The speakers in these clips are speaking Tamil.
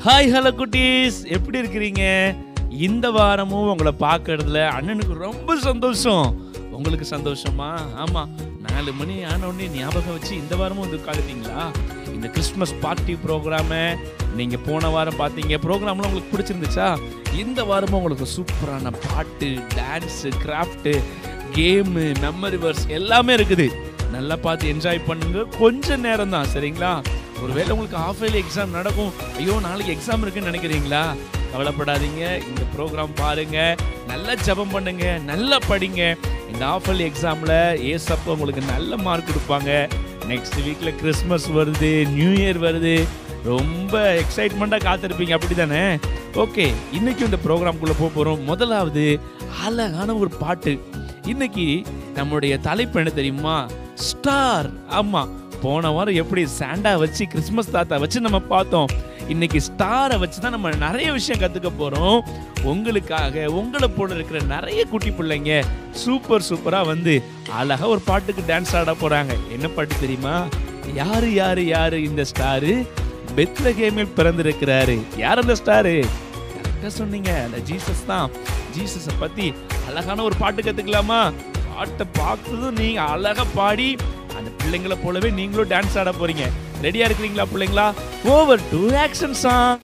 ஹாய் ஹலோ குட்டீஸ், எப்படி இருக்கிறீங்க? இந்த வாரமும் உங்களை பார்க்கறதுல அண்ணனுக்கு ரொம்ப சந்தோஷம். உங்களுக்கு சந்தோஷமா? ஆமாம், 4 மணி ஆனோடனே ஞாபகம் வச்சு இந்த வாரமும் வந்து உட்காந்துட்டீங்களா? இந்த கிறிஸ்மஸ் பார்ட்டி ப்ரோக்ராமை நீங்கள் போன வாரம் பார்த்தீங்க. ப்ரோக்ராம்லாம் உங்களுக்கு பிடிச்சிருந்துச்சா? இந்த வாரமும் உங்களுக்கு சூப்பரான பாட்டு, dance, craft, game, memory verse எல்லாமே இருக்குது. நல்லா பார்த்து என்ஜாய் பண்ணுங்க. கொஞ்சம் நேரம் தான், சரிங்களா? ஒருவேளை உங்களுக்கு ஹாஃப் இயர்லி எக்ஸாம் நடக்கும், ஐயோ நாளைக்கு எக்ஸாம் இருக்குன்னு நினைக்கிறீங்களா? கவலைப்படாதீங்க. இந்த ப்ரோக்ராம் பாருங்க, நல்லா ஜெபம் பண்ணுங்க, நல்லா படிங்க. இந்த ஹாஃப் இயர்லி எக்ஸாமில் ஏசப்பா உங்களுக்கு நல்ல மார்க் கொடுப்பாங்க. நெக்ஸ்ட் வீக்கில் கிறிஸ்மஸ் வருது, நியூ இயர் வருது, ரொம்ப எக்ஸைட்மெண்ட்டாக காத்திருப்பீங்க, அப்படி தானே? ஓகே, இன்னைக்கு இந்த ப்ரோக்ராம்குள்ளே போகிறோம். முதலாவது அழகான ஒரு பாட்டு. இன்னைக்கு நம்மளுடைய தலைப்பு என்ன தெரியுமா? ஸ்டார். ஆமாம், போன வாரம் எப்படி சாண்டா வச்சு கிறிஸ்மஸ் தாத்தா வச்சு நம்ம பார்த்தோம். இன்னைக்கு ஸ்டாரை வச்சு தான் நம்ம நிறைய விஷயம் கற்றுக்க போகிறோம். உங்களுக்காக உங்களை போல இருக்கிற நிறைய குட்டி பிள்ளைங்க சூப்பராக வந்து அழகாக ஒரு பாட்டுக்கு டான்ஸ் ஆட போகிறாங்க. என்ன பாட்டு தெரியுமா? யாரு யாரு யாரு இந்த ஸ்டாரு? பெத்லகேமில் பிறந்திருக்கிறாரு. யார் அந்த ஸ்டாரு? கரெக்டாக சொன்னீங்க, அந்த ஜீசஸ் தான். ஜீசஸை பற்றி அழகான ஒரு பாட்டு கற்றுக்கலாமா? பாட்டை பார்த்ததும் நீங்கள் அழகாக பாடி அந்த பிள்ளைங்களை போலவே நீங்களும் டான்ஸ் ஆட போறீங்க. ரெடியா இருக்கிறீங்களா பிள்ளைங்களா? Over to action song.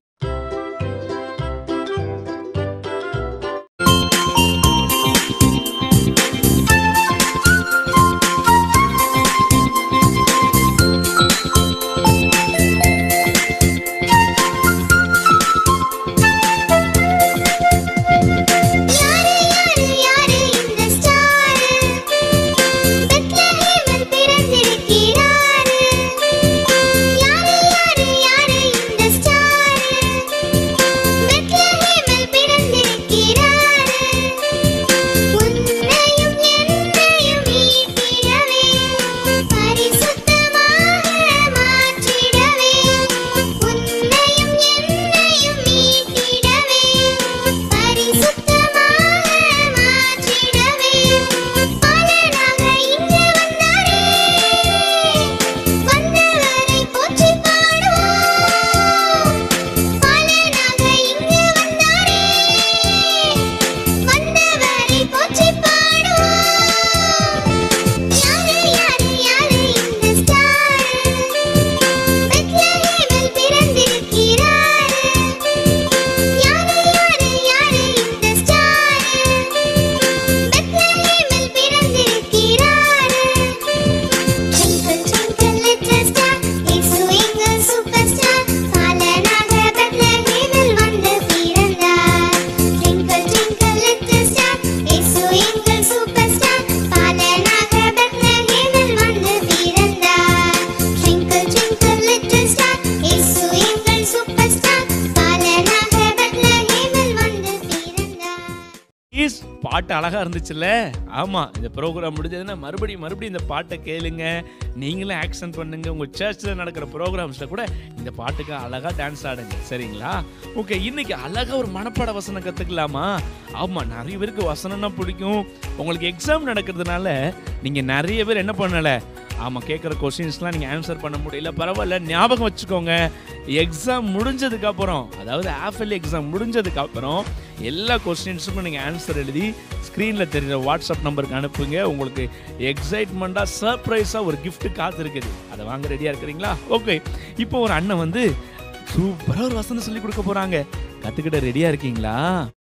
பாட்டு அழகா இருந்துச்சுல்ல? ஆமா, இந்த ப்ரோக்ராம் முடிஞ்சதுன்னா மறுபடியும் இந்த பாட்டை கேளுங்க. நீங்களும் ஆக்ஷன் பண்ணுங்க. உங்க சர்ச்சில் நடக்கிற ப்ரோக்ராம்ஸ்ல கூட இந்த பாட்டுக்கு அழகா டான்ஸ் ஆடுங்க, சரிங்களா? ஓகே, இன்னைக்கு அழகா ஒரு மனப்பாட வசனம் கத்துக்கலாமா? ஆமா, நிறைய பேருக்கு வசனம்னா பிடிக்கும். உங்களுக்கு எக்ஸாம் நடக்கிறதுனால நீங்க நிறைய பேர் என்ன பண்ணல, ஆமாம், கேட்குற கொஸ்டின்ஸ்லாம் நீங்கள் ஆன்சர் பண்ண முடியல. பரவாயில்ல, ஞாபகம் வச்சுக்கோங்க. எக்ஸாம் முடிஞ்சதுக்கப்புறம், அதாவது ஹாஃப் இயர்லி எக்ஸாம் முடிஞ்சதுக்கப்புறம் எல்லா கொஸ்டின்ஸுக்கும் நீங்கள் ஆன்சர் எழுதி ஸ்க்ரீனில் தெரிகிற வாட்ஸ்அப் நம்பருக்கு அனுப்புங்க. உங்களுக்கு எக்ஸைட்மெண்ட்டாக சர்ப்ரைஸாக ஒரு கிஃப்ட்டு காத்திருக்குது. அதை வாங்க ரெடியாக இருக்கிறீங்களா? ஓகே, இப்போ ஒரு அண்ணன் வந்து சூப்பராக ஒரு வசனம் சொல்லி கொடுக்க போகிறாங்க. கற்றுக்கிட்ட ரெடியாக இருக்கீங்களா?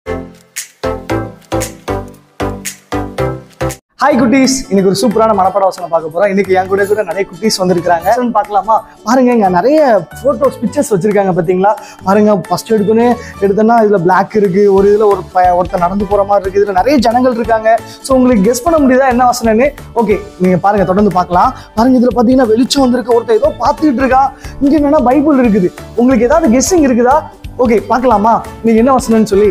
ஹாய் குட்டீஸ், இன்னைக்கு ஒரு சூப்பரான மனப்பாட வசனம் பார்க்க போறோம். இன்னைக்கு என் கூட நிறைய குட்டீஸ் வந்திருக்காங்க. பார்க்கலாமா? பாருங்க, இங்க நிறைய போட்டோஸ், பிக்சர்ஸ் வச்சிருக்காங்க. பாத்தீங்களா? பாருங்க, ஃபர்ஸ்ட் எடுத்தோன்னா இதுல பிளாக் இருக்கு, ஒரு இதுல ஒருத்தர் நடந்து போற மாதிரி இருக்கு, இதுல நிறைய ஜனங்கள் இருக்காங்க. ஸோ உங்களுக்கு கெஸ் பண்ண முடியுதா என்ன வசனம்னு? ஓகே, நீங்க பாருங்க, தொடர்ந்து பார்க்கலாம். பாருங்க, இதுல பாத்தீங்கன்னா வெளிச்சம் வந்திருக்கு, ஒருத்தர் ஏதோ பார்த்துட்டு இருக்கான். இங்க என்னன்னா பைபிள் இருக்குது. உங்களுக்கு ஏதாவது கெஸ்ஸிங் இருக்குதா? ஓகே, பார்க்கலாமா நீங்க என்ன வசனம்னு சொல்லி?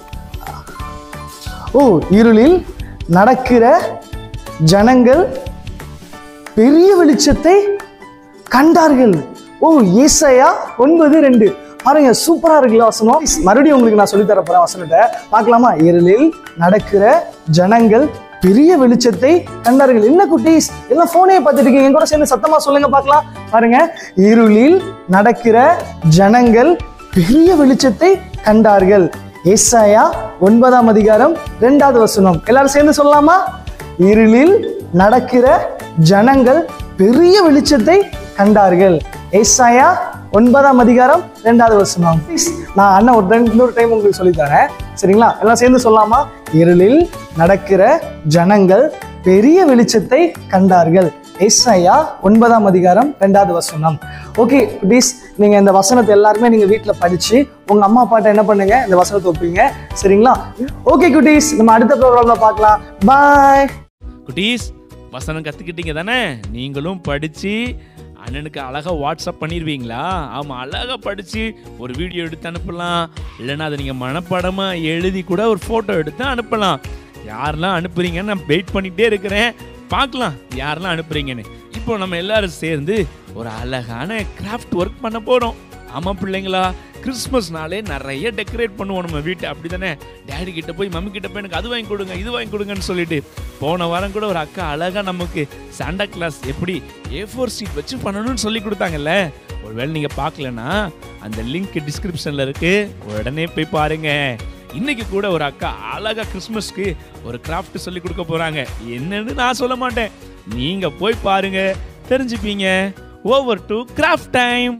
ஓ, இருளில் நடக்கிற ஜனங்கள் பெரிய வெளிச்சத்தை கண்டார்கள். ஓ, ஏசாயா 9:2. பாருங்க, சூப்பரா இருக்குல்ல வசனம். மறுபடியும் உங்களுக்கு நான் சொல்லி தர போறேன் வசனத்தை. பார்க்கலாமா? இருளில் நடக்கிற ஜனங்கள் பெரிய வெளிச்சத்தை கண்டார்கள். என்ன குட்டீஸ், எல்லாம் போனே பார்த்துட்டு இருக்கீங்க? என் கூட சேர்ந்து சத்தமா சொல்லுங்க பார்க்கலாம். பாருங்க, இருளில் நடக்கிற ஜனங்கள் பெரிய வெளிச்சத்தை கண்டார்கள். ஏசாயா 9ஆம் அதிகாரம் 2வது வசனம். எல்லாரும் சேர்ந்து சொல்லலாமா? இருளில் நடக்கிற ஜனங்கள் பெரிய வெளிச்சத்தை கண்டார்கள். ஏசாயா 9ஆம் அதிகாரம் 2வது வசனம். நான் அண்ணன் இன்னொரு டைம் உங்களுக்கு சொல்லித்தரேன், சரிங்களா? எல்லாம் சேர்ந்து சொல்லலாமா? இருளில் நடக்கிற ஜனங்கள் பெரிய வெளிச்சத்தை கண்டார்கள். ஏசாயா 9ஆம் அதிகாரம் 2வது வசனம். ஓகே குட்டீஸ், நீங்க இந்த வசனத்தை எல்லாருமே நீங்க வீட்டுல படிச்சு உங்க அம்மா அப்பாட்ட என்ன பண்ணுங்க, இந்த வசனத்தை ஒப்பீங்க, சரிங்களா? ஓகே குட்டீஸ், நம்ம அடுத்த ப்ரோக்ராம்ல பார்க்கலாம். பாய் குட்டீஸ். வசனம் கத்துக்கிட்டீங்க தானே? நீங்களும் படிச்சு அண்ணனுக்கு அழகா வாட்ஸ்அப் பண்ணிடுவீங்களா? ஆமா, அழகா படிச்சு ஒரு வீடியோ எடுத்து அனுப்பலாம். இல்லைன்னா அதை நீங்க மனப்பாடமா எழுதி கூட ஒரு போட்டோ எடுத்து அனுப்பலாம். யாரெல்லாம் அனுப்புறீங்கன்னு நான் வெயிட் பண்ணிட்டே இருக்கிறேன். பார்க்கலாம் யாரெல்லாம் அனுப்புறீங்கன்னு. இப்போ நம்ம எல்லாரும் சேர்ந்து ஒரு அழகான கிராஃப்ட் ஒர்க் பண்ண போறோம். ஆமா பிள்ளைங்களா, கிறிஸ்மஸ்னாலே நிறைய டெக்கரேட் பண்ணுவோம் நம்ம வீட்டை, அப்படி தானே? டேடி கிட்ட போய் மம்மி கிட்ட போய் எனக்கு அது வாங்கி கொடுங்க இது வாங்கி கொடுங்கன்னு சொல்லிட்டு. போன வாரம் கூட ஒரு அக்கா அழகா நமக்கு சாண்டா கிளாஸ் எப்படி A4 ஷீட் வச்சு பண்ணணும்னு சொல்லி கொடுத்தாங்கல்ல. ஒருவேளை நீங்க பார்க்கலன்னா அந்த லிங்க் டிஸ்கிரிப்ஷன்ல இருக்கு, உடனே போய் பாருங்க. இன்னைக்கு கூட ஒரு அக்கா அழகா கிறிஸ்மஸ்க்கு ஒரு கிராஃப்ட் சொல்லி கொடுக்க போறாங்க. என்னன்னு நான் சொல்ல மாட்டேன், நீங்க போய் பாருங்க, தெரிஞ்சுப்பீங்க. Over to craft time.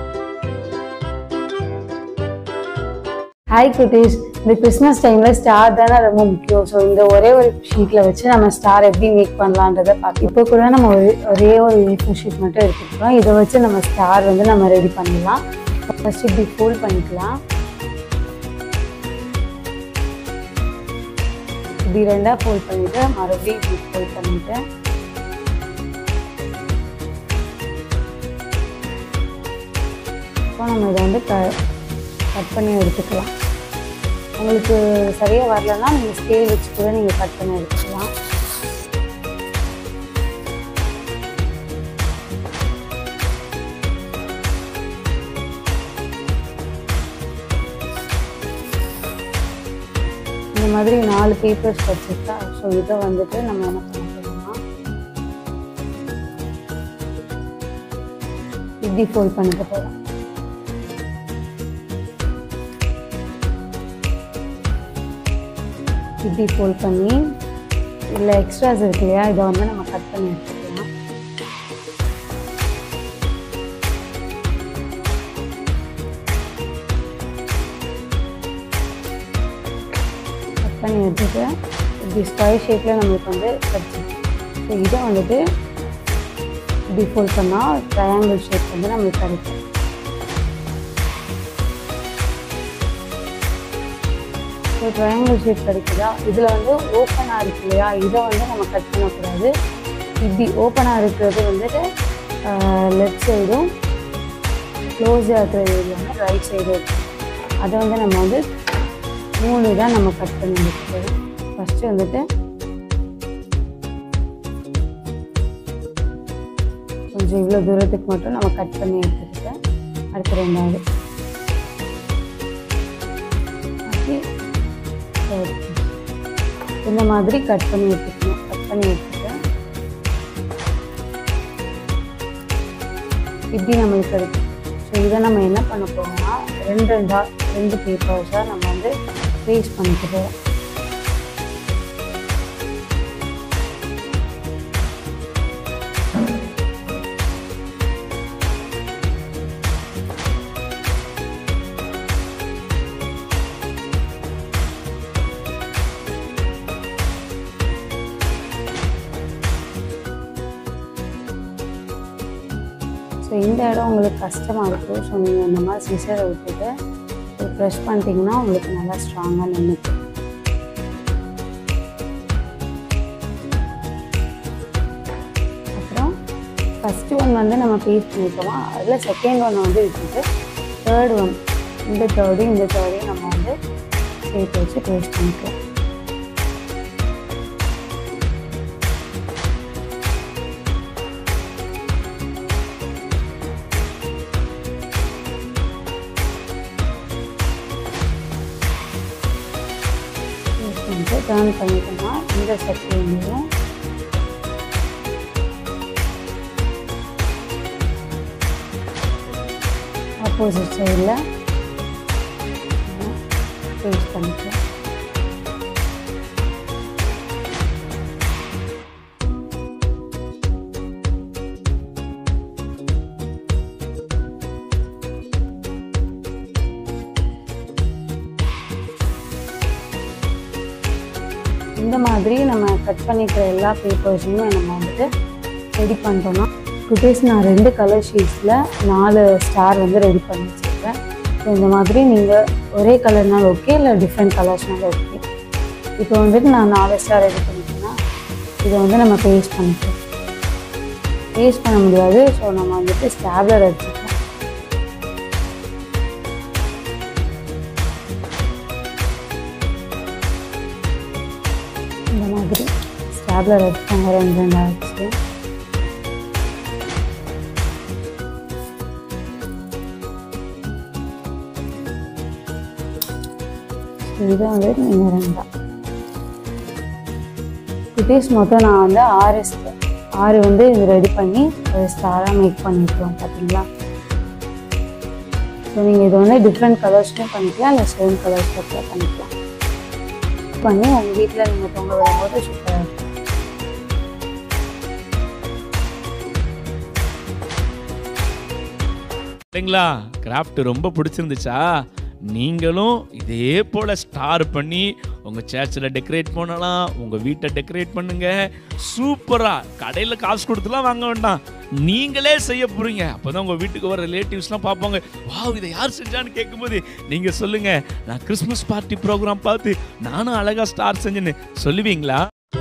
Hi குட்டீஸ், இந்த கிறிஸ்மஸ் டைமில் ஸ்டார் தானே ரொம்ப முக்கியம். ஸோ இந்த ஒரே ஒரு ஷீட்டில் வச்சு நம்ம ஸ்டார் எப்படி மேக் பண்ணலான்றதை பார்க்க. இப்போ கூட நம்ம ஒரே ஒரு A4 ஷீட் மட்டும் எடுத்துக்கிறோம். இதை வச்சு நம்ம ஸ்டார் வந்து நம்ம ரெடி பண்ணலாம். ஃபர்ஸ்ட் இப்படி ஃபோல்ட் பண்ணிக்கலாம். இப்படி 2ஆக ஃபோல்ட் பண்ணிவிட்டு மறுபடியும் இப்படி ஃபோல்ட் பண்ணிவிட்டு இப்போ நம்ம இதை வந்து கட் பண்ணி எடுத்துக்கலாம். உங்களுக்கு சரியாக வரலன்னா நீங்கள் ஸ்கேல் வச்சு கூட நீங்கள் கட் பண்ணி எடுத்துக்கலாம். இந்த மாதிரி 4 பேப்பர்ஸ் வச்சுருக்கா. ஸோ இதை வந்துட்டு நம்ம என்ன பண்ணிக்கலாம்னா இப்படி ஃபோல்ட் பண்ணிக்க போகிறோம். இப்படி ஃபோல்ட் பண்ணி இதில் எக்ஸ்ட்ராஸ் இருக்கு இல்லையா, இதை வந்து நம்ம கட் பண்ணி எடுத்துக்கலாம். கட் பண்ணி எடுத்துட்டு இப்படி ஸ்கொயர் ஷேப்பில் நம்மளுக்கு வந்து கிடச்சிடும். ஸோ இதை வந்துட்டு இப்படி ஃபோல்ட் பண்ணால் ட்ரையாங்கிள் ஷேப் வந்து நம்மளுக்கு கிடைக்கும். ஸோ ட்ரையாங்கிள் ஷேப் கிடைக்குதா? இதில் வந்து ஓப்பனாக இருக்கு இல்லையா, இதை வந்து நம்ம கட் பண்ணக்கூடாது. இப்படி ஓப்பனாக இருக்கிறது வந்துட்டு லெஃப்ட் சைடும், க்ளோஸாக இருக்கிறது வந்து ரைட் சைடும் இருக்கும். அதை வந்து நம்ம வந்து 3 தான் நம்ம கட் பண்ணி எடுத்துக்கிறோம். ஃபஸ்ட்டு வந்துட்டு கொஞ்சம் இவ்வளோ தூரத்துக்கு மட்டும் நம்ம கட் பண்ணி எடுத்துக்கிட்டு அடுத்து 2வது இந்த மாதிரி கட் பண்ணி எடுத்துக்கணும். கட் பண்ணி எடுத்துட்டு இப்படி நம்மளுக்கு கிடைக்கும். ஸோ இதை நம்ம என்ன பண்ண போகிறோம்னா 2 பேப்பர்ஸாக நம்ம வந்து பேஸ்ட் பண்ணிக்கிறோம். ஸோ இந்த இடம் உங்களுக்கு கஷ்டமாக இருக்கும். ஸோ நீங்கள் இந்த மாதிரி சிசரை விட்டுட்டு ப்ரெஷ் பண்ணிட்டீங்கன்னா உங்களுக்கு நல்லா ஸ்ட்ராங்காக நின்றுக்கும். அப்புறம் ஃபஸ்ட்டு ஒன் வந்து நம்ம பேஸ்ட் பண்ணிக்கோமா, அதில் செகண்ட் ஒன் வந்து விட்டுட்டு தேர்ட் ஒன் இந்த தேர்டையும் நம்ம வந்து சேர்த்து வச்சு பேஸ்ட் பண்ணிக்கலாம். டர்ன் பண்ணிட்டோம்னா இந்த செக்ஷன்லையும் ஆப்போசிட் சைடில் பேஸ்ட் பண்ணிக்கலாம். இந்த மாதிரி நம்ம கட் பண்ணிக்கிற எல்லா பேப்பர்ஸையும் நம்ம வந்துட்டு ரெடி பண்ணிட்டோம்னா குட்டீஸ், நான் 2 கலர் ஷீட்ஸில் 4 ஸ்டார் வந்து ரெடி பண்ணி வச்சுருக்கேன். ஸோ இந்த மாதிரி நீங்கள் ஒரே கலர்னாலும் ஓகே, இல்லை டிஃப்ரெண்ட் கலர்ஸ்னாலும் ஓகே. இப்போ வந்துட்டு நான் 4 ஸ்டார் ரெடி பண்ணிட்டேன்னா இதை வந்து நம்ம பேஸ்ட் பண்ணிக்கலாம். பேஸ்ட் பண்ண முடியாது, ஸோ நம்ம வந்துட்டு ஸ்டாப்லர் எடுத்துக்கலாம். இந்த மாதிரி ஸ்டாப்லர் எடுத்துக்கோங்க 2 ஆச்சு. இதை வந்து நீங்கள் 2 குட்டீஸ் மொத்தம் நான் வந்து 6 வந்து இது ரெடி பண்ணி ஒரு ஸ்டாராக மேக் பண்ணியிருக்கோம் பார்த்தீங்களா. ஸோ நீங்கள் இது வந்து டிஃப்ரெண்ட் கலர்ஸ்லையும் பண்ணிக்கலாம், இல்லை சேம் கலர்ஸில் கூட பண்ணிக்கலாம். பண்ணி உங்கள் வீட்டில் நீங்கள் தொங்க விடும்போது சூப்பராக இருக்கும். இல்லைங்களா? கிராஃப்ட் ரொம்ப பிடிச்சிருந்துச்சா? நீங்களும் இதே போல் ஸ்டார் பண்ணி உங்கள் சர்ச்சில் டெக்கரேட் பண்ணலாம், உங்கள் வீட்டை டெக்கரேட் பண்ணுங்க. சூப்பராக கடையில் காசு கொடுத்துலாம் வாங்க வேண்டாம், நீங்களே செய்ய போகிறீங்க. அப்போ தான் உங்கள் வீட்டுக்கு வர ரிலேட்டிவ்ஸ்லாம் பார்ப்பாங்க, வாவ் இதை யார் செஞ்சான்னு கேட்கும்போது நீங்கள் சொல்லுங்கள், நான் கிறிஸ்மஸ் பார்ட்டி ப்ரோக்ராம் பார்த்து நானும் அழகாக ஸ்டார் செஞ்சேன்னு சொல்லுவீங்களா?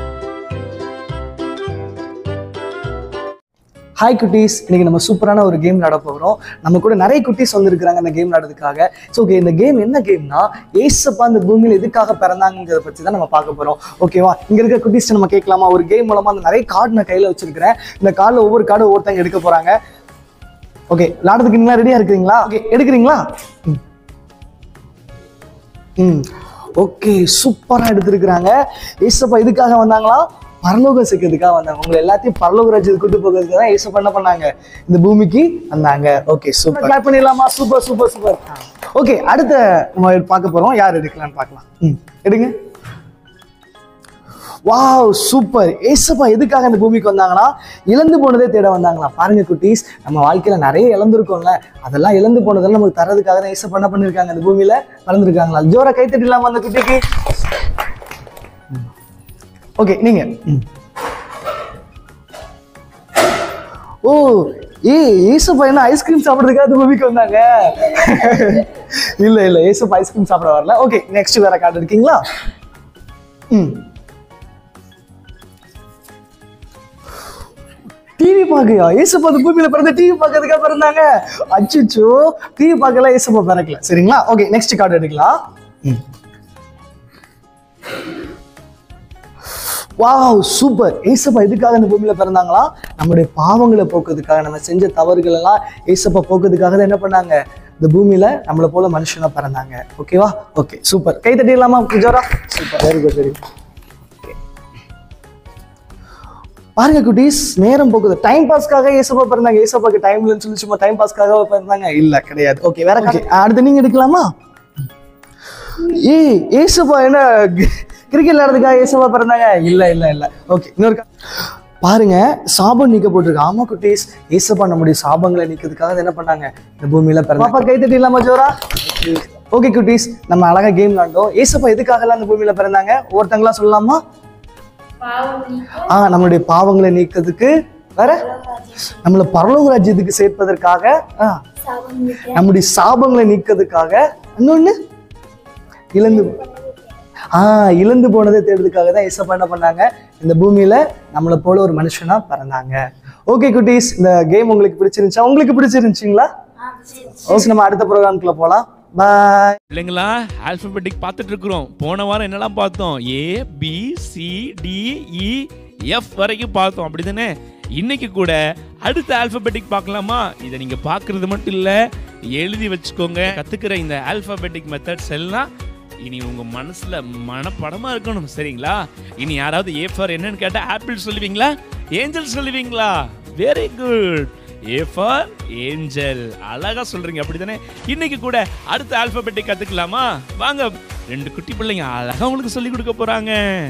ஹாய் குட்டீஸ், இன்னைக்கு நம்ம சூப்பரான ஒரு கேம் விளையாட போகிறோம். நம்ம கூட நிறைய குட்டீஸ் வந்திருக்கிறாங்க இந்த கேம் விளையாடுறதுக்காக. ஸோ ஓகே, இந்த கேம் என்ன கேம்னா, ஏசப்பா இந்த பூமியில் எதுக்காக பிறந்தாங்கிறத பற்றி தான் நம்ம பார்க்க போகிறோம். ஓகேவா? இங்கே இருக்க குட்டீஸ் நம்ம கேட்கலாமா? ஒரு கேம் மூலமாக அந்த நிறைய கார்டு நான் கையில் வச்சிருக்கிறேன். இந்த கார்டில் ஒவ்வொரு கார்டு ஒவ்வொருத்தங்க எடுக்க போகிறாங்க. ஓகே, விளையாடுறதுக்கு நீங்களா ரெடியாக இருக்கிறீங்களா? ஓகே, எடுக்கிறீங்களா? ஓகே, சூப்பராக எடுத்துருக்குறாங்க. ஏசப்பா இதுக்காக வந்தாங்களா? பரலோகம் சேர்க்கிறதுக்காக வந்தாங்க. உங்களை எல்லாத்தையும் பரலோக ராஜ்யத்துக்கு கூட்டு போகிறதுக்கு தான் ஏசப்பா என்ன பண்ணாங்க? இந்த பூமிக்கு வந்தாங்க. Okay, super. கிளாப் பண்ணிடலாமா? Super super super. ஓகே, அடுத்த நம்ம பார்க்க போறோம். யார் எடுக்கலாம்னு பார்க்கலாம். எடுங்க. Wow, super. ஏசப்பா எதுக்காக இந்த பூமிக்கு வந்தாங்கன்னா, இழந்து போனதே தேட வந்தாங்களா? பாருங்க குட்டீஸ், நம்ம வாழ்க்கையில நிறைய இழந்திருக்கோம்ல, அதெல்லாம் இழந்து போனதெல்லாம் நமக்கு தரதுக்காக தான் ஏசப்பா என்ன பண்ணிருக்காங்க? இந்த பூமியில வளர்ந்துருக்காங்களா? ஜோரா கை தட்டிடலாமா அந்த குட்டிக்கு? ஓகே, நீங்க. ஓ, ஏசப்பா என்ன ஐஸ்கிரீம் சாப்பிட்றதுக்காக பூமிக்கு வந்தாங்க? இல்ல இல்ல, ஏசப்பா ஐஸ்கிரீம் சாப்பிட வரல. ஓகே, நெக்ஸ்ட் வேற கார்டு இருக்கீங்களா? டிவி பார்க்கயா? ஏசப்பா அந்த பூமியில பிறந்த டிவி பார்க்கறதுக்காக பிறந்தாங்க. அச்சுச்சோ, டிவி பார்க்கல, ஏசப்பா பிறக்கல. சரிங்களா? ஓகே, நெக்ஸ்ட் கார்டு எடுக்கலாம். Wow, super. ஏசப்பா எதுக்காக இந்த பூமியில பிறந்தாங்களா? நம்மளுடைய பாவங்களை போக்குறதுக்காக, நம்ம செஞ்ச தவறுகள் எல்லாம் ஏசப்பா போக்குறதுக்காக தான் என்ன பண்ணாங்க? இந்த பூமியில நம்மளை போல மனுஷனா பிறந்தாங்க. ஓகேவா? Okay, super. கை தட்டிடலாமா ஜோரா? Super, very good, very good. பாருங்க குட்டீஸ், நேரம் போக்குது. டைம் பாஸ்க்காக ஏசப்பா பிறந்தாங்க. ஏசப்பாக்கு டைம் இல்லைன்னு சொல்லி சும்மா டைம் பாஸ்க்காக பிறந்தாங்க? இல்ல, கிடையாது. ஓகே, வேற அடுத்து நீங்க எடுக்கலாமா? ஏசப்பா என்ன கிரிக்கெட் விளையாடுறதுக்காக ஏசப்பா பிறந்தாங்க? இல்ல இல்ல இல்ல. ஓகே, இன்னொரு பாருங்க, சாபம் நீக்க போட்டிருக்கு. ஆமா குட்டீஸ், ஏசப்பா நம்முடைய சாபங்களை நீக்கிறதுக்காக என்ன பண்ணாங்க? இந்த பூமியில பிறந்தாங்க. கை தட்டி இல்லாம ஜோரா? ஓகே குட்டீஸ், நம்ம அழகா கேம் விளையாண்டோம். ஏசப்பா எதுக்காக எல்லாம் இந்த பூமியில பிறந்தாங்க? ஒருத்தங்களா சொல்லலாமா? நம்மளுடைய பாவங்களை நீக்கிறதுக்கு, வேற நம்மள பரலோக ராஜ்யத்துக்கு சேர்ப்பதற்காக, நம்முடைய சாபங்களை நீக்கிறதுக்காக, இன்னொன்னு இழந்து போனதை தேடுறதுக்காக தான் ஏசப்பா என்ன பண்ணாங்க? இந்த பூமியில நம்மளை போல ஒரு மனுஷனா பிறந்தாங்க. ஓகே குட்டீஸ், இந்த கேம் உங்களுக்கு பிடிச்சிருந்துச்சா? உங்களுக்கு பிடிச்சிருந்துச்சுங்களா? ஓகே, நம்ம அடுத்த ப்ரோக்ராம்குள்ள போலாம். பாய். இல்லைங்களா? ஆல்பபெட்டிக் பார்த்துட்டு இருக்கிறோம். போன வாரம் என்னெல்லாம் பார்த்தோம்? ABCDEF வரைக்கும் பார்த்தோம், அப்படிதானே? இன்னைக்கு கூட அடுத்த ஆல்பபெட்டிக் பார்க்கலாமா? இதை நீங்க பார்க்கறது மட்டும் இல்ல, எழுதி வச்சுக்கோங்க. கத்துக்கிற இந்த ஆல்பபெட்டிக் மெத்தட்ஸ் எல்லாம் இனி உங்க மனசுல மனப்படமா இருக்கணும். சரிங்களா? இனி யாராவது A ஃபார் என்னன்னு கேட்டா ஆப்பிள் சொல்லுவீங்களா? ஏஞ்சல் சொல்லுவீங்களா? Very good. A for angel. அழகா சொல்றீங்க அப்படிதானே? இன்னைக்கு கூட அடுத்த ஆல்பபெட்டிக் கத்துக்கலாமா? வாங்க, 2 குட்டி பிள்ளைங்க அழகா உங்களுக்கு சொல்லி கொடுக்க போறாங்க.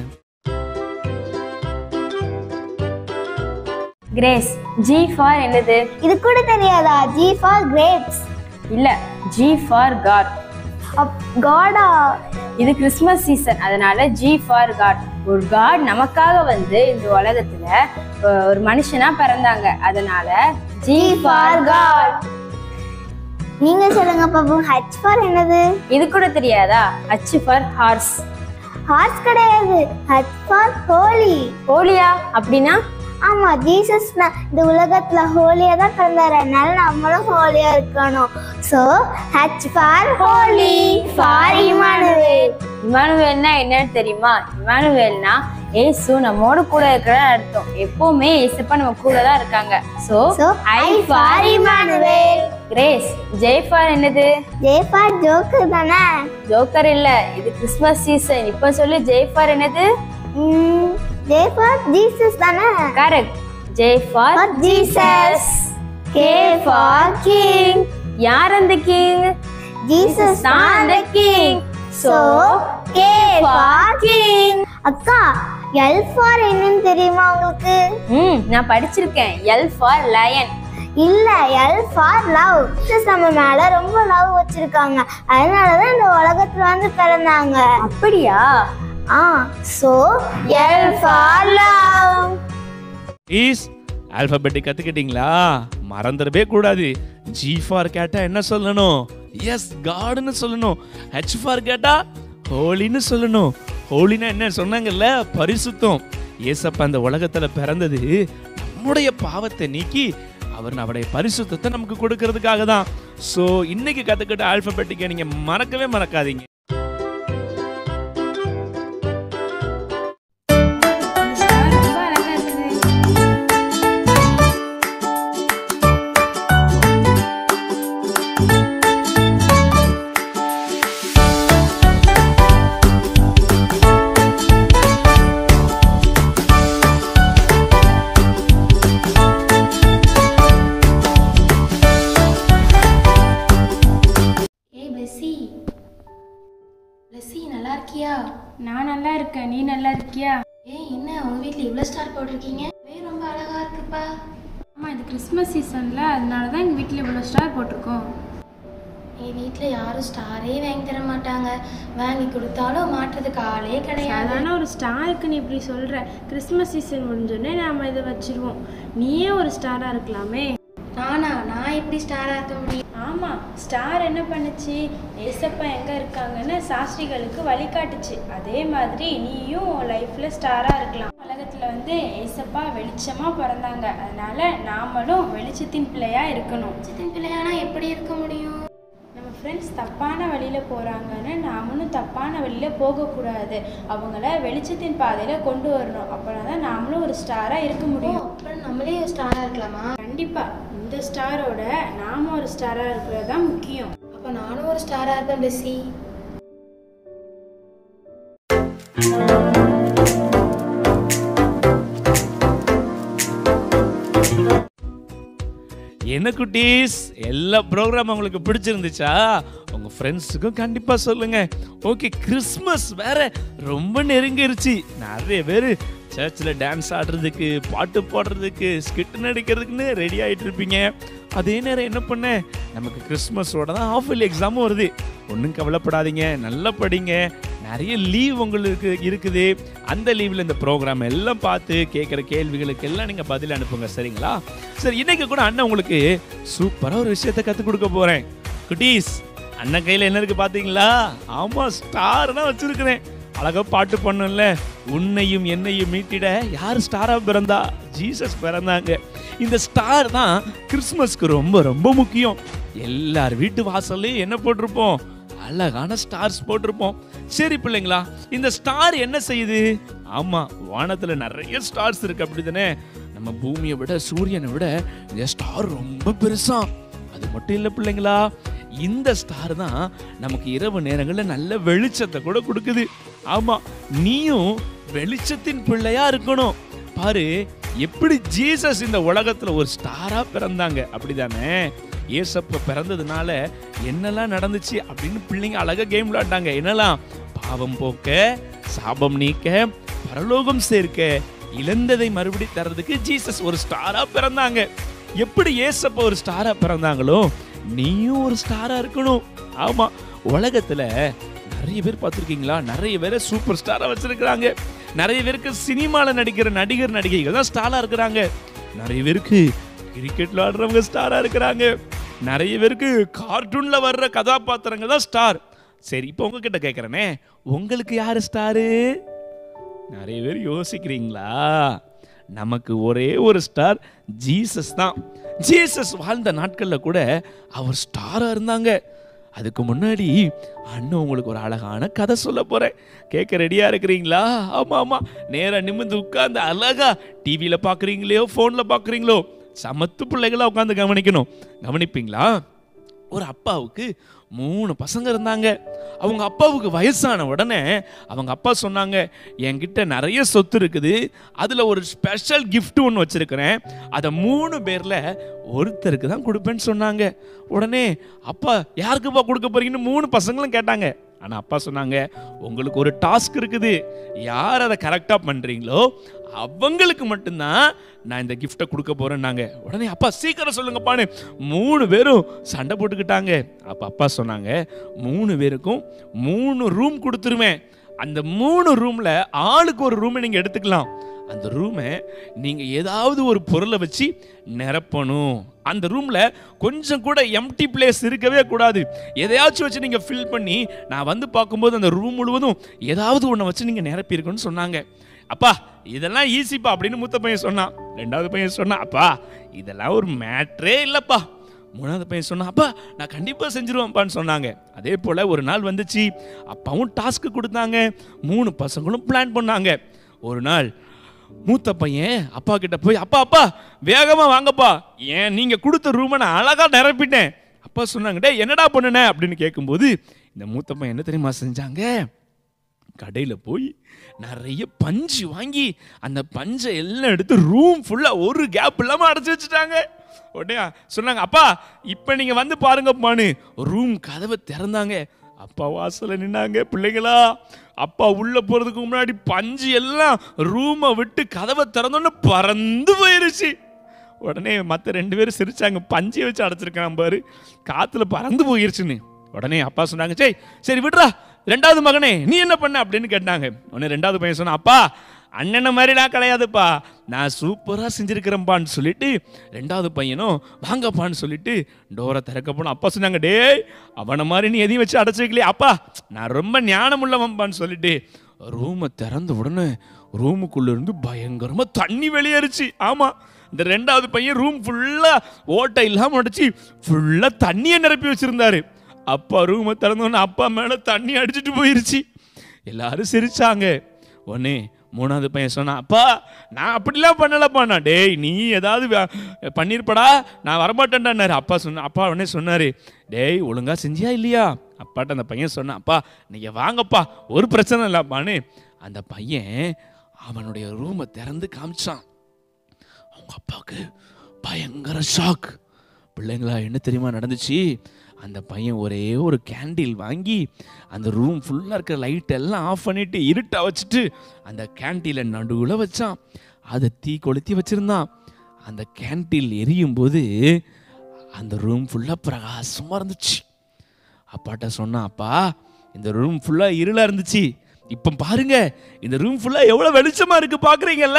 கிரேஸ். G for என்னது? இது கூட தெரியாதா? G for grapes. இல்ல, G for God. காடா? இது கிறிஸ்மஸ் சீசன், அதனால G for God. ஒரு காட் நமக்காக வந்து இந்த உலகத்துல ஒரு மனுஷனா பிறந்தாங்க, அதனால G for God. நீங்க சொல்லுங்க பாப்போம். H for என்னது? இது கூட தெரியாதா? H for horse. ஹார்ஸ் கிடையாது. H for holy. ஹோலியா அப்படின்னா? ஆமா, ஜீசஸ் இந்த உலகத்துல ஹோலியா தான் பிறந்தாரு, அதனால நம்மளும் ஹோலியா இருக்கணும். So H for holy for Emmanuel. இமானுவேல்னா என்னன்னு தெரியுமா? இமானுவேல்னா ஏசு நம்மோட கூட இருக்கிறன்னு அர்த்தம். எப்பவுமே ஏசப்பா நம்ம கூட தான் இருக்காங்க. So I for Emmanuel. Grace. J for என்னது? J for ஜோக்கர் தானே? ஜோக்கர் இல்ல, இது கிறிஸ்மஸ் சீசன். இப்ப சொல்லு, J for என்னது? J for Jesus தானே? Correct. J for Jesus. K for King. யார் அந்த கிங்? Jesus தான் அந்த king. So K for King. அக்கா, L for என்னன்னு தெரியுமா உங்களுக்கு? நான் படிச்சிருக்கேன். L for lion. இல்ல, L for love. ஜீசஸ் நம்ம மேல ரொம்ப லவ் வச்சிருக்காங்க, அதனாலதான் இந்த உலகத்துல வந்து பிறந்தாங்க. அப்படியா? So L for love. Is alphabetic கத்துக்கிட்டீங்களா? மறந்துடவே கூடாது. G for கேட்டா என்ன சொல்லணும்? எஸ், காட்னு சொல்லணும். H for கேட்டா ஹோலின்னு சொல்லணும். ஹோலினா என்ன சொன்னாங்கல்ல? பரிசுத்தம். ஏசப்பா அந்த உலகத்துல பிறந்தது நம்முடைய பாவத்தை நீக்கி அவர் அவருடைய பரிசுத்தத்தை நமக்கு கொடுக்கறதுக்காக தான். ஸோ இன்னைக்கு கத்துக்கிட்ட ஆல்பபெட்டிக்கை நீங்க மறக்கவே மறக்காதீங்க. நல்லா இருக்கியா? நான் நல்லா இருக்கேன். நீ நல்லா இருக்கியா? என்ன உங்க வீட்டில் இவ்வளோ ஸ்டார் போட்டிருக்கீங்க? ரொம்ப அழகா இருக்குப்பா. ஆமாம், இது கிறிஸ்மஸ் சீசனில், அதனால தான் எங்கள் வீட்டில் இவ்வளோ ஸ்டார் போட்டிருக்கோம். எங்கள் வீட்டில் யாரும் ஸ்டாரே வாங்கி தர மாட்டாங்க, வாங்கி கொடுத்தாலும் மாட்டுறதுக்கு ஆளே கிடையாது. அதான ஒரு ஸ்டாருக்கு நீ இப்படி சொல்கிற. கிறிஸ்மஸ் சீசன் முடிஞ்சோடனே நாம் இதை வச்சுருவோம். நீயே ஒரு ஸ்டாராக இருக்கலாமே. நான் எப்படி ஸ்டாராக இருக்க முடியும்? ஆமாம், ஸ்டார் என்ன பண்ணுச்சு? ஏசப்பா எங்கே இருக்காங்கன்னு சாஸ்திரிகளுக்கு வழிகாட்டுச்சு. அதே மாதிரி நீயும் லைஃப்பில் ஸ்டாராக இருக்கலாம். உலகத்தில் வந்து ஏசப்பா வெளிச்சமாக பிறந்தாங்க, அதனால நாமளும் வெளிச்சத்தின் பிள்ளையாக இருக்கணும். வெளிச்சத்தின் பிள்ளையானா எப்படி இருக்க முடியும்? நம்ம ஃப்ரெண்ட்ஸ் தப்பான வழியில் போகிறாங்கன்னு நாமளும் தப்பான வழியில் போகக்கூடாது. அவங்கள வெளிச்சத்தின் பாதையில் கொண்டு வரணும். அப்போனா தான் நாமளும் ஒரு ஸ்டாராக இருக்க முடியும். அப்புறம் நம்மளே ஒரு ஸ்டாராக இருக்கலாமா? கண்டிப்பாக. இந்த ஸ்டாரோட நாம ஒரு ஸ்டாராக இருக்கிறது தான் முக்கியம். அப்போ நானும் ஒரு ஸ்டாராக இருப்பேன் பெஸ்ஸி. என்ன குட்டீஸ், எல்லா ப்ரோக்ராம் உங்களுக்கு பிடிச்சிருந்துச்சா? உங்க ஃப்ரெண்ட்ஸுக்கும் கண்டிப்பா சொல்லுங்க. ஓகே, கிறிஸ்மஸ் வேற ரொம்ப நெருங்கிருச்சு. நிறைய பேர் சர்ச்சில் டான்ஸ் ஆடுறதுக்கு, பாட்டு பாடுறதுக்கு, ஸ்கிட் நடிக்கிறதுக்குன்னு ரெடி ஆகிட்டு இருப்பீங்க. அதே நேரம் என்ன பண்ண, நமக்கு கிறிஸ்மஸோட தான் ஹாஃப் இயர்லி எக்ஸாமும் வருது. ஒன்றும் கவலைப்படாதீங்க, நல்லா படிங்க. நிறைய லீவ் உங்களுக்கு இருக்குது. அந்த லீவில் இந்த ப்ரோக்ராம் எல்லாம் பார்த்து கேட்குற கேள்விகளுக்கு எல்லாம் நீங்கள் பதில் அனுப்புங்க, சரிங்களா? சரி, இன்னைக்கு கூட அண்ணன் உங்களுக்கு சூப்பராக ஒரு விஷயத்தை கற்றுக் கொடுக்க போகிறேன். குட்டீஸ், அண்ணன் கையில் என்ன இருக்குது பார்த்தீங்களா? ஆமாம், ஸ்டார் தான் வச்சுருக்கிறேன். அழகா பாட்டு பண்ணல, உன்னையும் என்னையும் மீட்டிட யார் ஸ்டாரா பிறந்தா? ஜீசஸ் பிறந்தாங்க. இந்த ஸ்டார் தான் கிறிஸ்மஸ்க்கு ரொம்ப ரொம்ப முக்கியம். எல்லார் வீட்டு வாசல்லையும் என்ன போட்டிருப்போம்? அழகான ஸ்டார்ஸ் போட்டிருப்போம். சரி பிள்ளைங்களா, இந்த ஸ்டார் என்ன செய்யுது? ஆமா, வானத்துல நிறைய ஸ்டார்ஸ் இருக்கு, அப்படிதானே? நம்ம பூமியை விட, சூரியனை விட இந்த ஸ்டார் ரொம்ப பெருசா. அது மட்டும் இல்லை பிள்ளைங்களா, இந்த ஸ்டார் தான் நமக்கு இரவு நேரங்களில் நல்ல வெளிச்சத்தை கூட கொடுக்குது. ஆமா, நீயும் வெளிச்சத்தின் பிள்ளையா இருக்கணும். பாரு, எப்படி ஜீசஸ் இந்த உலகத்துல ஒரு ஸ்டாரா பிறந்தாங்க, அப்படிதானே ஏசப்பா பிறந்ததுனால என்னெல்லாம் நடந்துச்சு அப்படின்னு பிள்ளைங்க அழகா கேம் விளையாண்டாங்க. என்னெல்லாம்? பாவம் போக்க, சாபம் நீக்க, பரலோகம் சேர்க்க, இழந்ததை மறுபடி தர்றதுக்கு ஜீசஸ் ஒரு ஸ்டாரா பிறந்தாங்க. எப்படி ஏசப்பா ஒரு ஸ்டாரா பிறந்தாங்களோ நீயும் ஒரு ஸ்டாரா இருக்கணும். ஆமா, உலகத்துல நிறைய பேர் பார்த்துருக்கீங்களா? நிறைய பேரை சூப்பர் ஸ்டாரா வச்சிருக்கிறாங்க. நிறைய பேருக்கு சினிமால நடிக்கிற நடிகர் நடிகைகள் தான் ஸ்டாரா இருக்கிறாங்க. நிறைய பேருக்கு கிரிக்கெட்ல ஆடுறவங்க ஸ்டாரா இருக்கிறாங்க. நிறைய பேருக்கு கார்ட்டூன்ல வர்ற கதாபாத்திரங்கள் தான் ஸ்டார். சரி, இப்போ உங்ககிட்ட கேட்குறேனே, உங்களுக்கு யாரு ஸ்டாரு? நிறைய பேர் யோசிக்கிறீங்களா? நமக்கு ஒரே ஒரு ஸ்டார் ஜீசஸ் தான். ஜீசஸ் வாழ்ந்த நாட்கள்ல கூட அவர் ஸ்டாரா இருந்தாங்க. அதுக்கு முன்னாடி அண்ணன் உங்களுக்கு ஒரு அழகான கதை சொல்ல போறேன். கேட்க ரெடியா இருக்கிறீங்களா? ஆமா ஆமா, நேரா நிமிர்ந்து உட்கார்ந்து அழகா டிவியில பாக்குறீங்களோ போன்ல பாக்குறீங்களோ, சமத்து பிள்ளைகளா உட்காந்து கவனிக்கணும். கவனிப்பீங்களா? ஒரு அப்பாவுக்கு 3 பசங்க இருந்தாங்க. அவங்க அப்பாவுக்கு வயசான உடனே அவங்க அப்பா சொன்னாங்க, என்கிட்ட நிறைய சொத்து இருக்குது, அதில் ஒரு ஸ்பெஷல் கிஃப்ட் ஒன்று வச்சிருக்கிறேன், அதை 3 பேரில் ஒருத்தருக்கு தான் கொடுப்பேன்னு சொன்னாங்க. உடனே அப்பா யாருக்குப்பா கொடுக்க போறீங்கன்னு 3 பசங்களும் கேட்டாங்க. ஆனால் அப்பா சொன்னாங்க, உங்களுக்கு ஒரு டாஸ்க் இருக்குது, யார் அதை கரெக்டாக பண்ணுறீங்களோ அவங்களுக்கு மட்டும்தான் நான் இந்த கிஃப்டை கொடுக்க போறேன்னாங்க. உடனே அப்பா சீக்கிரம் சொல்லுங்கப்பான்னு 3 பேரும் சண்டை போட்டுக்கிட்டாங்க. அப்போ அப்பா சொன்னாங்க, 3 பேருக்கும் 3 ரூம் கொடுத்துருவேன். அந்த 3 ரூம்ல ஆளுக்கு ஒரு ரூமை நீங்க எடுத்துக்கலாம். அந்த ரூமை நீங்க ஏதாவது ஒரு பொருளை வச்சு நிரப்பணும். அந்த ரூம்ல கொஞ்சம் கூட எம்டி பிளேஸ் இருக்கவே கூடாது. எதையாச்சும் வச்சு நீங்க ஃபில் பண்ணி நான் வந்து பார்க்கும்போது அந்த ரூம் முழுவதும் ஏதாவது ஒன்றை வச்சு நீங்க நிரப்பியிருக்கணும்னு சொன்னாங்க. அப்பா இதெல்லாம் ஈஸிப்பா அப்படின்னு மூத்த பையன் சொன்னான். 2வது பையன் சொன்னான், அப்பா இதெல்லாம் ஒரு மேட்ரே இல்லப்பா. 3வது பையன் சொன்னான், அப்பா நான் கண்டிப்பா செஞ்சிருவேன்ப்பான்னு சொன்னாங்க. அதே போல ஒரு நாள் வந்துச்சு, அப்பாவும் டாஸ்க் கொடுத்தாங்க, 3 பசங்களும் பிளான் பண்ணாங்க. ஒரு நாள் மூத்த பையன் அப்பா கிட்ட போய், அப்பா அப்பா வேகமா வாங்கப்பா, ஏன் நீங்க கொடுத்த ரூமை நான் அழகா நிரப்பிட்டேன். அப்பா சொன்னாங்க, டே என்னடா பண்ணுன அப்படின்னு கேட்கும்போது இந்த மூத்த பையன் என்ன தெரியுமா செஞ்சாங்க? கடையில் போய் நிறைய பஞ்சு வாங்கி அந்த பஞ்சை எல்லாம் எடுத்து ரூம் ஃபுல்லாக ஒரு கேப் இல்லாமல் அடைச்சி வச்சுட்டாங்க. உடனே சொன்னாங்க, அப்பா இப்போ நீங்கள் வந்து பாருங்கப்பான்னு ரூம் கதவை திறந்தாங்க. அப்பா வாசலில் நின்னாங்க. பிள்ளைங்களா, அப்பா உள்ளே போகிறதுக்கு முன்னாடி பஞ்சு எல்லாம் ரூமை விட்டு கதவை திறந்தோன்னு பறந்து போயிருச்சு. உடனே மற்ற 2 பேரும் சிரிச்சாங்க, பஞ்சை வச்சு அடைச்சிருக்கான் பாரு, காற்றுல பறந்து போயிருச்சுன்னு. உடனே அப்பா சொன்னாங்க, சரி விடுறா, 2வது மகனே நீ என்ன பண்ண அப்படின்னு கேட்டாங்க. உடனே 2வது பையன் சொன்னா, அப்பா அண்ணனை மாதிரிலாம் கிடையாதுப்பா, நான் சூப்பராக செஞ்சிருக்கிறேன்ப்பான்னு சொல்லிட்டு 2வது பையனும் வாங்கப்பான்னு சொல்லிட்டு டோரை திறக்க போனோம். அப்பா சொன்னாங்க, டேய் அவனை மாதிரி நீ எதையும் வச்சு அடைச்சி வைக்கலையே, அப்பா நான் ரொம்ப ஞானம் உள்ளவன்பான்னு சொல்லிட்டு ரூமை திறந்த உடனே ரூமுக்குள்ள இருந்து பயங்கரமாக தண்ணி வெளியேறுச்சு. ஆமாம், இந்த 2வது பையன் ரூம் ஃபுல்லாக ஓட்டை இல்லாமல் அடிச்சு ஃபுல்லாக தண்ணியை நிரப்பி வச்சிருந்தாரு. அப்பா ரூமை திறந்தோன்னு அப்பா மேலே தண்ணி அடிச்சுட்டு போயிருச்சு. எல்லாரும் சிரிச்சாங்க. உடனே 3வது பையன் சொன்னான், அப்பா நான் அப்படிலாம் பண்ணலப்பா, நான் டேய் நீ ஏதாவது பண்ணிருப்படா, நான் வரமாட்டேன்டான்னாரு. அப்பா உடனே சொன்னாரு, டேய் ஒழுங்கா செஞ்சியா இல்லையா? அப்பாட்ட அந்த பையன் சொன்னான், அப்பா நீங்க வாங்கப்பா ஒரு பிரச்சனை இல்லப்பான்னு அந்த பையன் அவனுடைய ரூமை திறந்து காமிச்சான். அவங்க அப்பாவுக்கு பயங்கர ஷாக். பிள்ளைங்களா என்ன தெரியுமா நடந்துச்சு? அந்த பையன் ஒரே ஒரு கேண்டில் வாங்கி அந்த ரூம் ஃபுல்லாக இருக்கிற லைட் எல்லாம் ஆஃப் பண்ணிட்டு இருட்டா வச்சுட்டு அந்த கேண்டிலை நடுவில் வச்சான். அதை தீ கொளுத்தி வச்சிருந்தான். அந்த கேண்டில் எரியும் போது அந்த ரூம் ஃபுல்லாக பிரகாசமாக இருந்துச்சு. அப்பாட்ட சொன்னான், அப்பா இந்த ரூம் ஃபுல்லாக இருளாக இருந்துச்சு, இப்போ பாருங்க இந்த ரூம் ஃபுல்லாக எவ்வளோ வெளிச்சமாக இருக்கு பார்க்குறீங்கல்ல.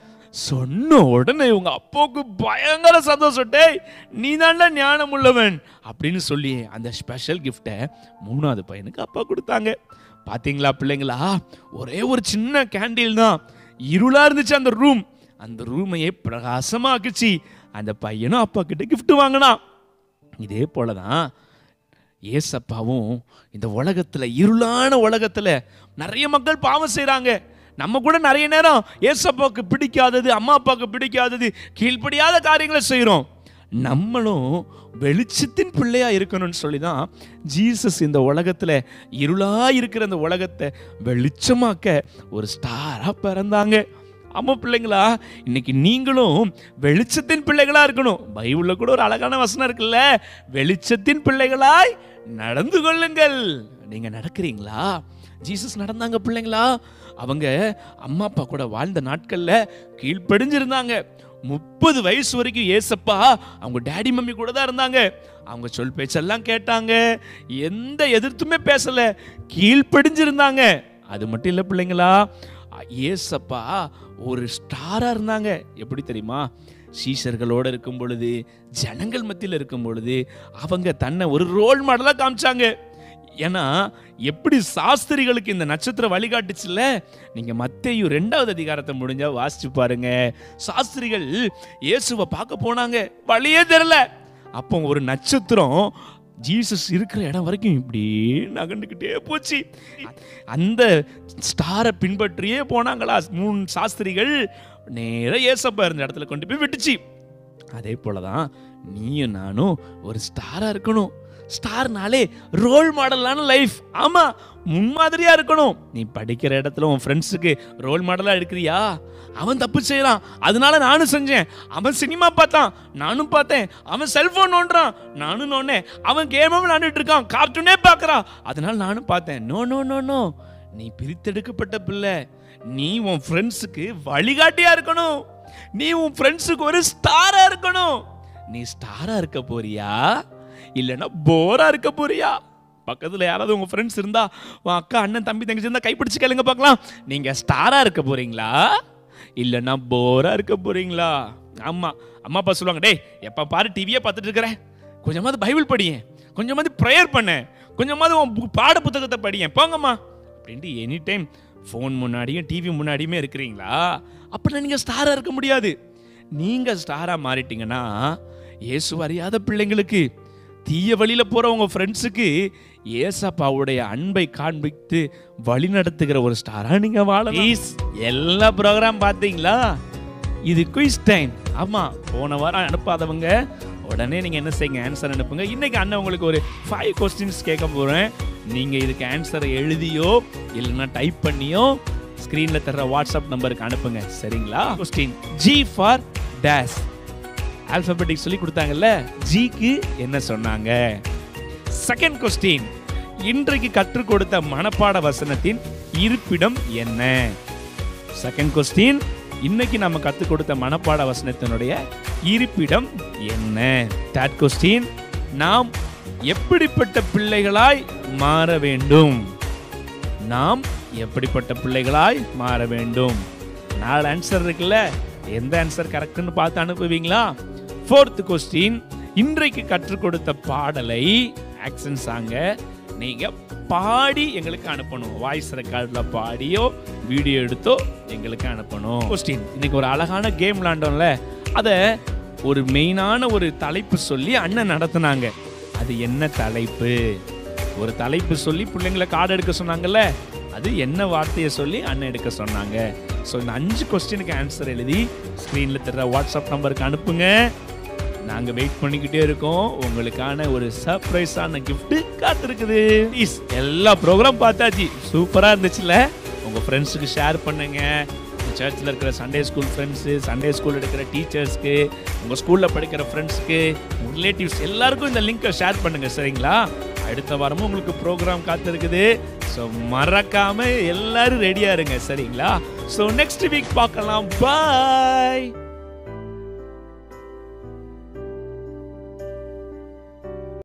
சொன்ன உடனே இவங்க அப்பாவுக்கு பயங்கர சந்தோஷம். டேய் நீ தான்டா ஞானம் உள்ளவன் அப்படின்னு சொல்லி அந்த ஸ்பெஷல் கிஃப்டை 3வது பையனுக்கு அப்பா கொடுத்தாங்க. பார்த்தீங்களா பிள்ளைங்களா, ஒரே ஒரு சின்ன கேண்டில் தான், இருளாக இருந்துச்சு அந்த ரூம், அந்த ரூமையே பிரகாசமாக்குச்சு. அந்த பையனும் அப்பா கிட்ட கிஃப்ட் வாங்கினான். இதே போல தான் ஏசப்பாவும் இந்த உலகத்தில், இருளான உலகத்தில் நிறைய மக்கள் பாவம் செய்கிறாங்க. நம்ம கூட நிறைய நேரம் ஏசப்பாவுக்கு பிடிக்காதது, அம்மா அப்பாவுக்கு பிடிக்காதது, கீழ்ப்படியாத காரியங்களை செய்கிறோம். நம்மளும் வெளிச்சத்தின் பிள்ளையா இருக்கணும்னு சொல்லி தான் ஜீசஸ் இந்த உலகத்தில், இருளா இருக்கிற அந்த உலகத்தை வெளிச்சமாக்க ஒரு ஸ்டாரா பிறந்தாங்க. ஆமா பிள்ளைங்களா, இன்னைக்கு நீங்களும் வெளிச்சத்தின் பிள்ளைகளா இருக்கணும். பைபிள்ல கூட ஒரு அழகான வசனம் இருக்குல்ல, வெளிச்சத்தின் பிள்ளைகளாய் நடந்து கொள்ளுங்கள். நீங்க நடக்கிறீங்களா? ஜீசஸ் நடந்தாங்க பிள்ளைங்களா. அவங்க அம்மா அப்பா கூட வாழ்ந்த நாட்கள்ல கீழ்ப்படிஞ்சிருந்தாங்க. 30 வயசு வரைக்கும் ஏசப்பா அவங்க டேடி மம்மி கூட தான் இருந்தாங்க. அவங்க சொல் பேச்செல்லாம் கேட்டாங்க, எந்த எதிர்த்துமே பேசல, கீழ்ப்படிஞ்சிருந்தாங்க. அது மட்டும் இல்லை பிள்ளைங்களா, ஏசப்பா ஒரு ஸ்டாரா இருந்தாங்க. எப்படி தெரியுமா? சீஷர்களோட இருக்கும் பொழுது, ஜனங்கள் மத்தியில் இருக்கும் பொழுது அவங்க தன்னை ஒரு ரோல் மாடலா காமிச்சாங்க. ஏன்னா எப்படி சாஸ்திரிகளுக்கு இந்த நட்சத்திரம் வழிகாட்டுச்சுல்ல, நீங்க மத்தேயு 2வது அதிகாரத்தை முடிஞ்சா வாசிச்சு பாருங்க. சாஸ்திரிகள் இயேசுவை பார்க்க போனாங்க, வழியே தெரியல. அப்போ ஒரு நட்சத்திரம் ஜீசஸ் இருக்கிற இடம் வரைக்கும் இப்படி நகண்டுக்கிட்டே போச்சு. அந்த ஸ்டாரை பின்பற்றியே போனாங்களா 3 சாஸ்திரிகள். நேர ஏசப்பா இருந்த இடத்துல கொண்டு போய் விட்டுச்சு. அதே போலதான் நீயும் நானும் ஒரு ஸ்டாரா இருக்கணும். ஸ்டார்னாலே ரோல் மாடலான லைஃப். ஆமா, முன்மாதிரியா இருக்கணும். நீ படிக்கிற இடத்துல உன் ஃப்ரெண்ட்ஸுக்கு ரோல் மாடலா இருக்கிறியா? அவன் தப்பு செய்யறான், அதனால நானும் செஞ்சேன். அவன் சினிமா பார்த்தான், நானும் பார்த்தேன். அவன் செல்போன் நோண்டுறான், நானும் நோண்டேன். அவன் கேமும் விளையாண்டுட்டு இருக்கான், கார்ட்டூனே பார்க்கறான், அதனால நானும் பார்த்தேன். நோ நோ நோ நோ, நீ பிரித்தெடுக்கப்பட்ட பிள்ளை. நீ உன் ஃப்ரெண்ட்ஸுக்கு வழிகாட்டியா இருக்கணும். நீ உன் ஃப்ரெண்ட்ஸுக்கு ஒரு ஸ்டாரா இருக்கணும். நீ ஸ்டாரா இருக்க போறியா இல்லைன்னா போரா இருக்க போறியா? பக்கத்தில் யாராவது உங்க ஃப்ரெண்ட்ஸ் இருந்தா, உன் அக்கா அண்ணன் தம்பி தங்கச்சி இருந்தா கைப்பிடிச்சு கேளுங்க பார்க்கலாம். நீங்க ஸ்டாரா இருக்க போறீங்களா இல்லைன்னா போரா இருக்க போறீங்களா? ஆமா, அம்மா அப்பா சொல்லுவாங்க, டேய் எப்ப பாரு டிவியே பார்த்துட்டு இருக்கிற, கொஞ்சமாவது பைபிள் படியேன், கொஞ்சமாவது ப்ரேயர் பண்ண, கொஞ்சமாவது உன் பாட புத்தகத்தை படியேன் போங்கம்மா அப்படின்ட்டு எனி டைம் ஃபோன் முன்னாடியும் டிவி முன்னாடியுமே இருக்கிறீங்களா? அப்படின்னா நீங்க ஸ்டாரா இருக்க முடியாது. நீங்க ஸ்டாரா மாறிட்டீங்கன்னா இயேசு அறியாத பிள்ளைங்களுக்கு, தீய வழியில போற உங்க ஃப்ரெண்ட்ஸுக்கு ஏசப்பாவுடைய அன்பை காண்பித்து வழி நடத்துகிற ஒரு ஸ்டாரா நீங்க வாழலாம். எல்லா ப்ரோக்ராம் பார்த்தீங்களா? இது குயிஸ் டைம். ஆமா, போன வாரம் அனுப்பாதவங்க உடனே நீங்க என்ன செய்யுங்க, ஆன்சர் அனுப்புங்க. இன்னைக்கு அண்ணன் உங்களுக்கு ஒரு 5 கொஸ்டின்ஸ் கேட்க போறேன். நீங்க இதுக்கு ஆன்சரை எழுதியோ இல்லைன்னா டைப் பண்ணியோ ஸ்கிரீன்ல தர்ற வாட்ஸ்அப் நம்பருக்கு அனுப்புங்க, சரிங்களா? Question, G for dash. Alphabetic சொல்லி கொடுத்தாங்கல்ல, ஜிக்கு என்ன சொன்னாங்க? செகண்ட் கொஸ்டின், இன்றைக்கு கற்றுக் கொடுத்த மனப்பாட வசனத்தின் இருப்பிடம் என்ன? செகண்ட் கொஸ்டின், இன்னைக்கு நம்ம கற்றுக் கொடுத்த மனப்பாட வசனத்தினுடைய இருப்பிடம் என்ன? தேர்ட் கொஸ்டின், நாம் எப்படிப்பட்ட பிள்ளைகளாய் மாற வேண்டும்? நாம் எப்படிப்பட்ட பிள்ளைகளாய் மாற வேண்டும்? 4 ஆன்சர் இருக்குல்ல, எந்த ஆன்சர் கரெக்ட்னு பார்த்து அனுப்புவீங்களா? ஃபோர்த் கொஸ்டின், இன்றைக்கு கற்றுக் கொடுத்த பாடலை ஆக்ஷன் சாங்க நீங்க பாடி எங்களுக்கு அனுப்பணும். வாய்ஸ் ரெக்கார்ட்ல பாடியோ வீடியோ எடுத்தோ எங்களுக்கு அனுப்பணும். கொஸ்டின், இன்னைக்கு ஒரு அழகான கேம் விளையாண்டோம்ல, அதை ஒரு மெயினான ஒரு தலைப்பு சொல்லி அண்ணன் நடத்தினாங்க. அது என்ன தலைப்பு? ஒரு தலைப்பு சொல்லி பிள்ளைங்களை கார்டு எடுக்க சொன்னாங்கல்ல, அது என்ன வார்த்தையை சொல்லி அண்ணன் எடுக்க சொன்னாங்க. ஸோ இந்த 5 கொஸ்டினுக்கு ஆன்சர் எழுதி ஸ்க்ரீனில் தர்ற வாட்ஸ்அப் நம்பருக்கு அனுப்புங்க. நாங்கள் வெயிட் பண்ணிக்கிட்டே இருக்கோம். உங்களுக்கான ஒரு சர்ப்ரைஸான கிஃப்ட் காத்திருக்குது. ப்ளீஸ், எல்லா ப்ரோக்ராம் பார்த்தாச்சு, சூப்பராக இருந்துச்சுல்ல? உங்கள் ஃப்ரெண்ட்ஸுக்கு ஷேர் பண்ணுங்க. சர்ச்சில் இருக்கிற Sunday school friends, Sunday school எடுக்கிற டீச்சர்ஸ்க்கு, உங்கள் ஸ்கூலில் படிக்கிற ஃப்ரெண்ட்ஸ்க்கு, உங்கள் ரிலேட்டிவ்ஸ் எல்லாருக்கும் இந்த லிங்கை ஷேர் பண்ணுங்கள், சரிங்களா? அடுத்த வாரமும் உங்களுக்கு ப்ரோக்ராம் காத்திருக்குது. ஸோ மறக்காம எல்லாரும் ரெடியா இருங்க, சரிங்களா? ஸோ நெக்ஸ்ட் வீக் பார்க்கலாம். பாய்.